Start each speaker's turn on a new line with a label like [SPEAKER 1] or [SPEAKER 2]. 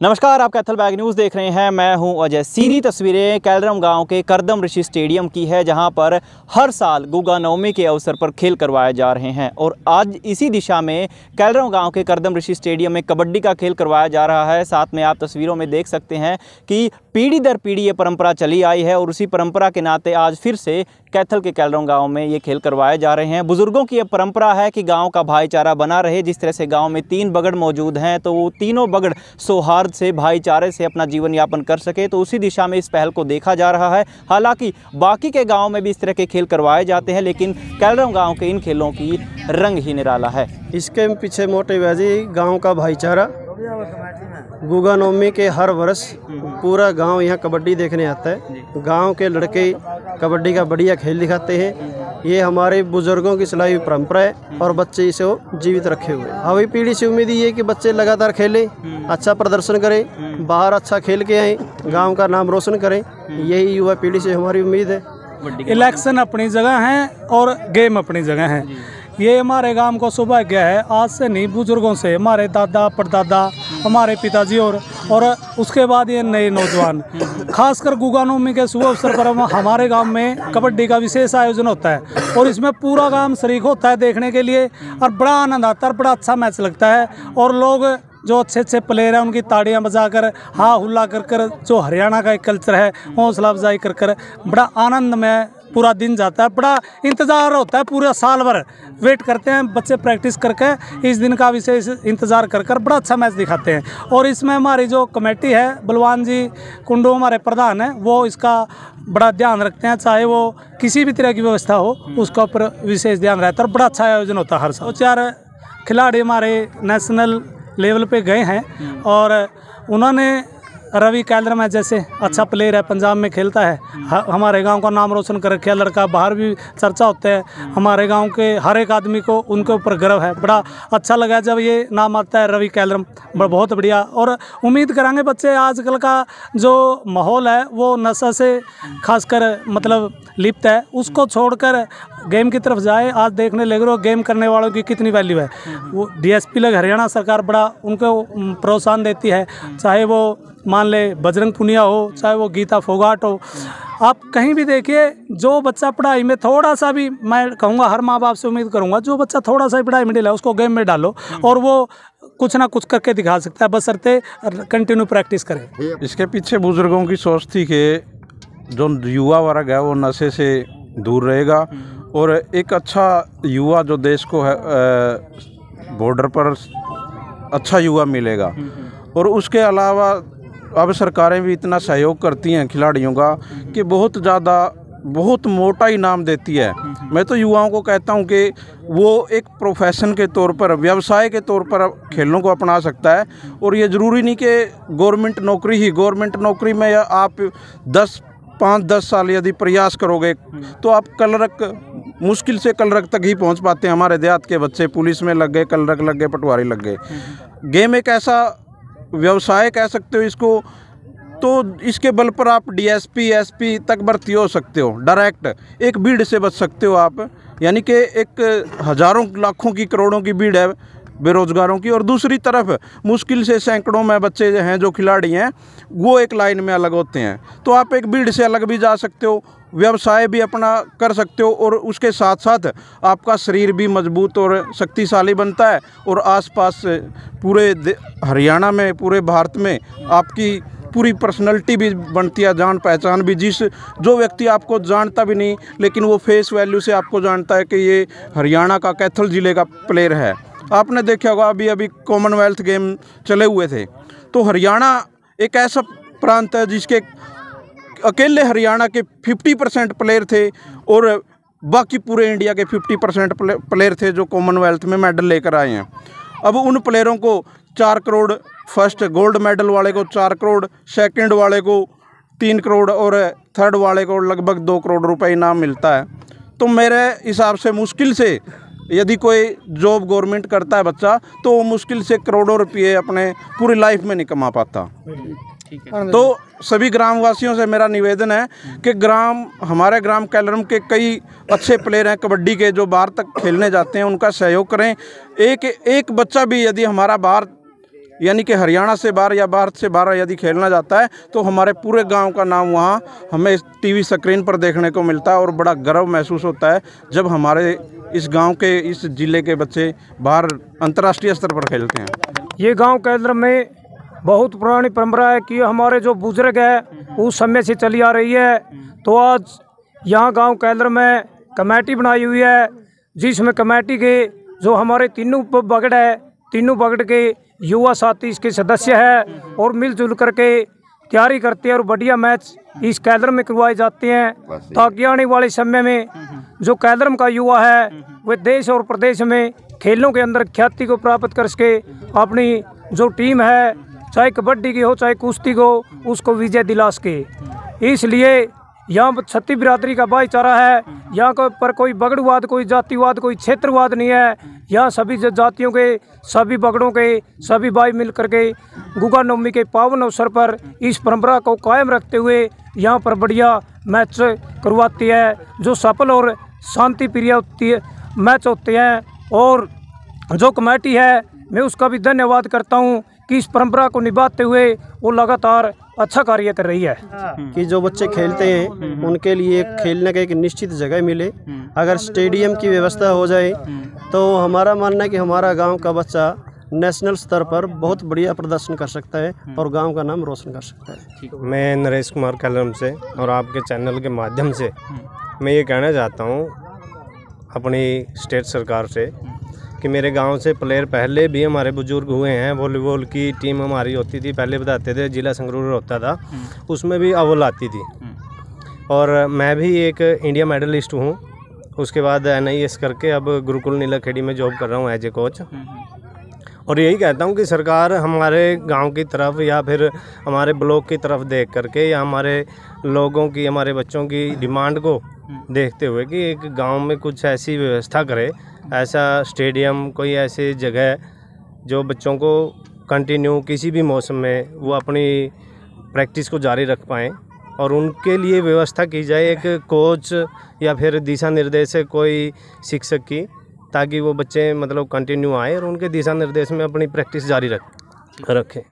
[SPEAKER 1] नमस्कार, आप Kaithal bag news देख रहे हैं। मैं हूं अजय। सीधी तस्वीरें कैलरम गांव के करदम ऋषि स्टेडियम की है, जहां पर हर साल गुगा नवमी के अवसर पर खेल करवाए जा रहे हैं। और आज इसी दिशा में कैलरम गांव के करदम ऋषि स्टेडियम में कबड्डी का खेल करवाया जा रहा है। साथ में आप तस्वीरों में देख सकते हैं कि पीढ़ी दर पीढ़ी ये परंपरा चली आई है और उसी परंपरा के नाते आज फिर से कैथल के कैलरम गांव में ये खेल करवाए जा रहे हैं। बुजुर्गों की ये परंपरा है कि गांव का भाईचारा बना रहे। जिस तरह से गांव में 3 बगड़ मौजूद हैं, तो वो तीनों बगड़ सौहार्द से, भाईचारे से अपना जीवन यापन कर सके, तो उसी दिशा में इस पहल को देखा जा रहा है। हालांकि बाकी के गाँव में भी इस तरह के खेल करवाए जाते हैं, लेकिन कैलरम गाँव के इन खेलों की रंग ही निराला है।
[SPEAKER 2] इसके पीछे मोटिव है जी गाँव का भाईचारा। गुगा नवमी के हर वर्ष पूरा गांव यहाँ कबड्डी देखने आता है। गांव के लड़के कबड्डी का बढ़िया खेल दिखाते हैं। ये हमारे बुजुर्गों की चलाई हुई परंपरा है और बच्चे इसे जीवित रखे हुए। अभी पीढ़ी से उम्मीद ये है कि बच्चे लगातार खेलें, अच्छा प्रदर्शन करें, बाहर अच्छा खेल के आएँ, गांव का नाम रोशन करें। यही युवा पीढ़ी से हमारी उम्मीद है।
[SPEAKER 3] इलेक्शन अपनी जगह है और गेम अपनी जगह है। ये हमारे गांव को सौभाग्य है, आज से नहीं बुजुर्गों से, हमारे दादा परदादा, हमारे पिताजी और उसके बाद ये नए नौजवान, खासकर गुगा नवमी के शुभ अवसर पर हमारे गांव में कबड्डी का विशेष आयोजन होता है और इसमें पूरा गांव शरीक होता है देखने के लिए और बड़ा आनंद आता है, बड़ा अच्छा मैच लगता है। और लोग जो अच्छे अच्छे प्लेयर हैं उनकी ताड़ियां बजाकर, हाँ हुल्ला कर कर, जो हरियाणा का एक कल्चर है, हौसला अफजाई कर कर बड़ा आनंद में पूरा दिन जाता है। बड़ा इंतज़ार होता है, पूरा साल भर वेट करते हैं बच्चे प्रैक्टिस करके, इस दिन का विशेष इंतज़ार कर कर बड़ा अच्छा मैच दिखाते हैं। और इसमें हमारी जो कमेटी है, बलवान जी कुंडू हमारे प्रधान हैं, वो इसका बड़ा ध्यान रखते हैं। चाहे वो किसी भी तरह की व्यवस्था हो, उसका ऊपर विशेष ध्यान रहता है और बड़ा अच्छा आयोजन होता है हर साल। 4 खिलाड़ी हमारे नेशनल लेवल पे गए हैं और उन्होंने रवि कैलरम है जैसे अच्छा प्लेयर है, पंजाब में खेलता है, हमारे गांव का नाम रोशन कर रखा है। लड़का बाहर भी चर्चा होते हैं, हमारे गांव के हर एक आदमी को उनके ऊपर गर्व है। बड़ा अच्छा लगा जब ये नाम आता है रवि कैलरम, बहुत बढ़िया। और उम्मीद करेंगे बच्चे, आजकल का जो माहौल है वो नशा से खासकर मतलब लिप्त है, उसको छोड़कर गेम की तरफ जाए। आज देखने लग रहे हो गेम करने वालों की कितनी वैल्यू है। वो डीएसपी लग हरियाणा सरकार बड़ा उनको प्रोत्साहन देती है, चाहे वो मान ले बजरंग पुनिया हो, चाहे वो गीता फोगाट हो। आप कहीं भी देखिए, जो बच्चा पढ़ाई में थोड़ा सा भी, मैं कहूँगा हर माँ बाप से उम्मीद करूँगा, जो बच्चा थोड़ा सा ही पढ़ाई में ढीला है उसको गेम में डालो और वो कुछ ना कुछ करके दिखा सकता है, बशर्ते कंटिन्यू प्रैक्टिस करे।
[SPEAKER 4] इसके पीछे बुजुर्गों की सोच थी कि जो युवा वर्ग है वो नशे से दूर रहेगा और एक अच्छा युवा जो देश को है बॉर्डर पर अच्छा युवा मिलेगा। और उसके अलावा अब सरकारें भी इतना सहयोग करती हैं खिलाड़ियों का कि बहुत मोटा इनाम देती है। मैं तो युवाओं को कहता हूं कि वो एक प्रोफेशन के तौर पर, व्यवसाय के तौर पर खेलों को अपना सकता है। और ये ज़रूरी नहीं कि गवर्नमेंट नौकरी में या आप 5-10 साल यदि प्रयास करोगे तो आप कलरक, मुश्किल से कलरक तक ही पहुंच पाते हैं। हमारे देहात के बच्चे पुलिस में लग गए, कलरक लग गए, पटवारी लग गए। गेम एक ऐसा व्यवसाय कह सकते हो इसको, तो इसके बल पर आप डीएसपी एसपी तक भर्ती हो सकते हो, डायरेक्ट एक भीड़ से बच सकते हो आप। यानी कि एक हज़ारों लाखों की करोड़ों की भीड़ है बेरोजगारों की, और दूसरी तरफ मुश्किल से सैकड़ों में बच्चे हैं जो खिलाड़ी हैं, वो एक लाइन में अलग होते हैं। तो आप एक भीड़ से अलग भी जा सकते हो, व्यवसाय भी अपना कर सकते हो और उसके साथ साथ आपका शरीर भी मजबूत और शक्तिशाली बनता है। और आसपास पूरे हरियाणा में, पूरे भारत में आपकी पूरी पर्सनैलिटी भी बनती है, जान पहचान भी। जो व्यक्ति आपको जानता भी नहीं लेकिन वो फेस वैल्यू से आपको जानता है कि ये हरियाणा का कैथल ज़िले का प्लेयर है। आपने देखा होगा अभी कॉमनवेल्थ गेम चले हुए थे, तो हरियाणा एक ऐसा प्रांत है जिसके अकेले हरियाणा के 50% प्लेयर थे और बाकी पूरे इंडिया के 50% प्लेयर थे जो कॉमनवेल्थ में मेडल लेकर आए हैं। अब उन प्लेयरों को 4 करोड़, फर्स्ट गोल्ड मेडल वाले को 4 करोड़, सेकंड वाले को 3 करोड़ और थर्ड वाले को लगभग 2 करोड़ रुपए इनाम मिलता है। तो मेरे हिसाब से मुश्किल से यदि कोई जॉब गवर्नमेंट करता है बच्चा, तो वो मुश्किल से करोड़ों रुपये अपने पूरी लाइफ में नहीं कमा पाता। तो सभी ग्रामवासियों से मेरा निवेदन है कि हमारे ग्राम कैलरम के कई अच्छे प्लेयर हैं कबड्डी के, जो बाहर तक खेलने जाते हैं, उनका सहयोग करें। एक बच्चा भी यदि हमारा बाहर यानी कि हरियाणा से बाहर या भारत से बाहर यदि खेलना जाता है तो हमारे पूरे गांव का नाम वहां हमें टीवी स्क्रीन पर देखने को मिलता है और बड़ा गर्व महसूस होता है जब हमारे इस गांव के, इस जिले के बच्चे बाहर अंतर्राष्ट्रीय स्तर पर खेलते हैं।
[SPEAKER 5] ये गांव केंद्र में बहुत पुरानी परंपरा है कि हमारे जो बुजुर्ग है उस समय से चली आ रही है। तो आज यहाँ गांव केंद्र में कमेटी बनाई हुई है, जिसमें कमेटी के जो हमारे तीनों बगड़ है, तीनों बगड़ के युवा साथी इसके सदस्य है और मिलजुल करके तैयारी करते हैं और बढ़िया मैच इस केंद्र में करवाए जाते हैं, ताकि आने वाले समय में जो केंद्र का युवा है वह देश और प्रदेश में खेलों के अंदर ख्याति को प्राप्त कर सके, अपनी जो टीम है चाहे कबड्डी की हो चाहे कुश्ती को, उसको विजय दिला सके। इसलिए यहाँ छत्ती बिरादरी का भाईचारा है, यहाँ पर कोई बगड़वाद, कोई जातिवाद, कोई क्षेत्रवाद नहीं है। यहाँ सभी जातियों के, सभी बगड़ों के सभी भाई मिल करके गुगा नवमी के पावन अवसर पर इस परंपरा को कायम रखते हुए यहाँ पर बढ़िया मैच करवाती है, जो सफल और शांति प्रिय होती है मैच होते हैं। और जो कमेटी है मैं उसका भी धन्यवाद करता हूँ कि इस परंपरा को निभाते हुए वो लगातार अच्छा कार्य कर रही है।
[SPEAKER 2] कि जो बच्चे खेलते हैं उनके लिए खेलने का एक निश्चित जगह मिले। अगर स्टेडियम की व्यवस्था हो जाए तो हमारा मानना है कि हमारा गांव का बच्चा नेशनल स्तर पर बहुत बढ़िया प्रदर्शन कर सकता है और गांव का नाम रोशन कर सकता है।
[SPEAKER 6] मैं नरेश कुमार कैलरम से और आपके चैनल के माध्यम से मैं ये कहना चाहता हूँ अपनी स्टेट सरकार से कि मेरे गांव से प्लेयर पहले भी हमारे बुजुर्ग हुए हैं। वॉलीबॉल की टीम हमारी होती थी, पहले बताते थे जिला संगरूर होता था, उसमें भी अव्वल आती थी। और मैं भी एक इंडिया मेडलिस्ट हूँ। उसके बाद NIS करके अब गुरुकुल नीलाखेड़ी में जॉब कर रहा हूँ एज ए कोच। और यही कहता हूँ कि सरकार हमारे गांव की तरफ या फिर हमारे ब्लॉक की तरफ देख करके या हमारे लोगों की, हमारे बच्चों की डिमांड को देखते हुए कि एक गांव में कुछ ऐसी व्यवस्था करे, ऐसा स्टेडियम, कोई ऐसी जगह जो बच्चों को कंटिन्यू किसी भी मौसम में वो अपनी प्रैक्टिस को जारी रख पाएँ और उनके लिए व्यवस्था की जाए एक कोच या फिर दिशा निर्देशक कोई शिक्षक की, ताकि वो बच्चे मतलब कंटिन्यू आए और उनके दिशा निर्देश में अपनी प्रैक्टिस जारी रखें।